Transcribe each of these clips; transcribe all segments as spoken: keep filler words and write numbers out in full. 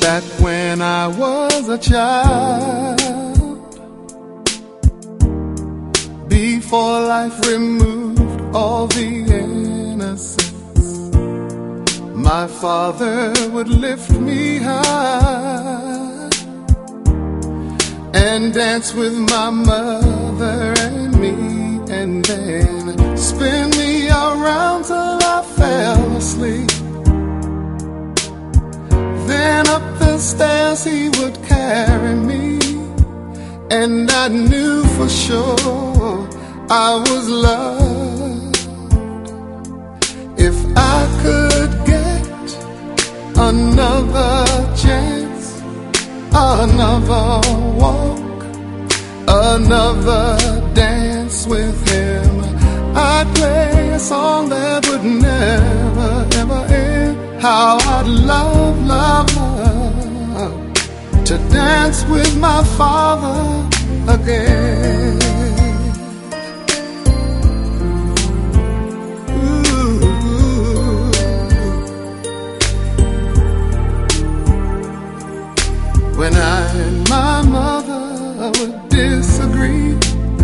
Back when I was a child, before life removed all the innocence, my father would lift me high and dance with my mother and me, and then spin me around till I fell asleep. Then up the stairs he would carry me, and I knew for sure I was loved. If I could get another chance, another walk, another dance with him, I'd play a song that would never, ever end. How I'd love, love, love to dance with my father again. Ooh. When I and my mother would disagree,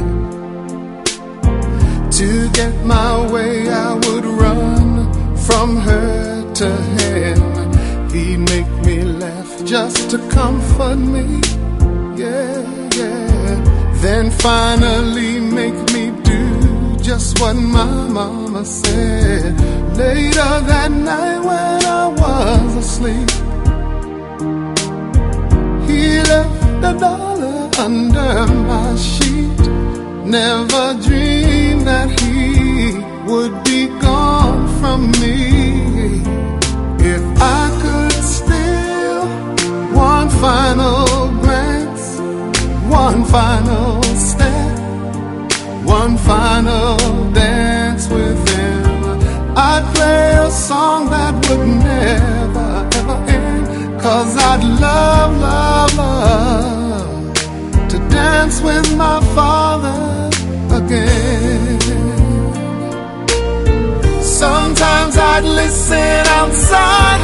to get my way I would run from her to him. He'd make me laugh just to comfort me, yeah, yeah. Then finally make me do just what my mama said. Later that night when I was asleep, he left a dollar under my sheet. Never dreamed that he would be gone from me. If I could steal one final glance, one final step, one final dance with him, I'd play a song that would never, ever end. Cause I'd love, love, love to dance with my father again. Sometimes I'd listen outside